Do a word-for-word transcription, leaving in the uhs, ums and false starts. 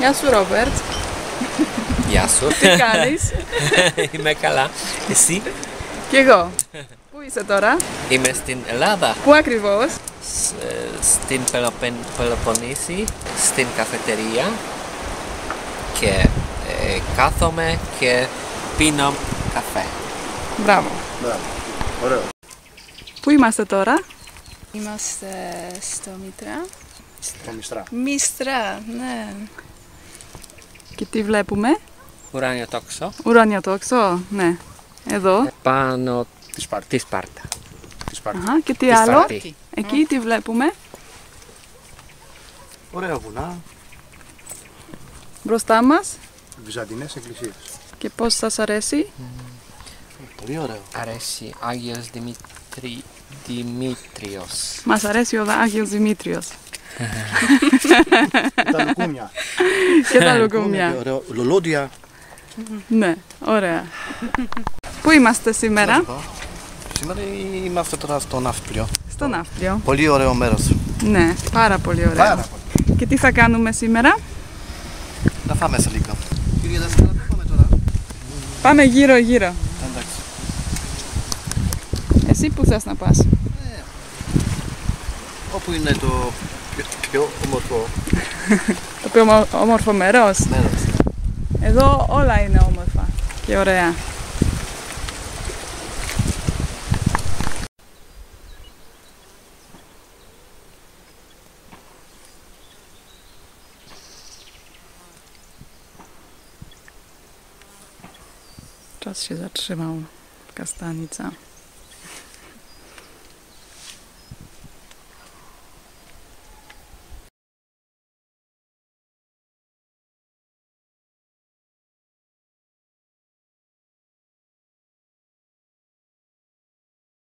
Γεια σου, Ρόμπερτ. Γεια σου. Τι κάνεις? Είμαι καλά. Εσύ? Κι εγώ. Πού είσαι τώρα? Είμαι στην Ελλάδα. Πού ακριβώς? Σ- Στην Πελοπεν, Πελοποννήσι, στην καφετερία και ε, κάθομαι και πίνω καφέ. Μπράβο. Μπράβο. Ωραίο. Πού είμαστε τώρα? Είμαστε στο Μήτρα. Στο Μιστρά. Μίστρα, ναι. Και τι βλέπουμε? Ουράνιο τόξο. Ουράνιο τόξο, ναι. Εδώ. Πάνω Τη Σπάρτη. τη Σπάρτα. Τη Σπάρτη. Αχα, και τι Τη άλλο? Σπάρτη. Εκεί τι βλέπουμε? Ωραία βουνά. Μπροστά μας. Βυζαντινές εκκλησίες. Και πώς σας αρέσει? Πολύ ωραίο. Αρέσει Άγιος Δημήτρη, Δημήτριος. Μας αρέσει ο Άγιος Δημήτριος. Τα λουκούμια. Και τα Και λουκούμια. ωραίο. Λουλούδια. Ναι, ωραία. Πού είμαστε σήμερα? Σήμερα είμαστε τώρα στο Ναύπλιο. Στο Ναύπλιο. Πολύ ωραίο μέρος. Ναι, πάρα πολύ ωραία. Πάρα πολύ. Και τι θα κάνουμε σήμερα? Να φάμε σε λίγο. Κύριε Δάσκαλα, πού πάμε τώρα? Πάμε γύρω γύρω. Εντάξει. Εσύ που θες να πας? Όπου είναι το πιο, πιο όμορφο Το πιο όμο- όμορφο μέρος. μέρος. Εδώ όλα είναι όμορφα και ωραία. Czas się zatrzymał. Kastanica.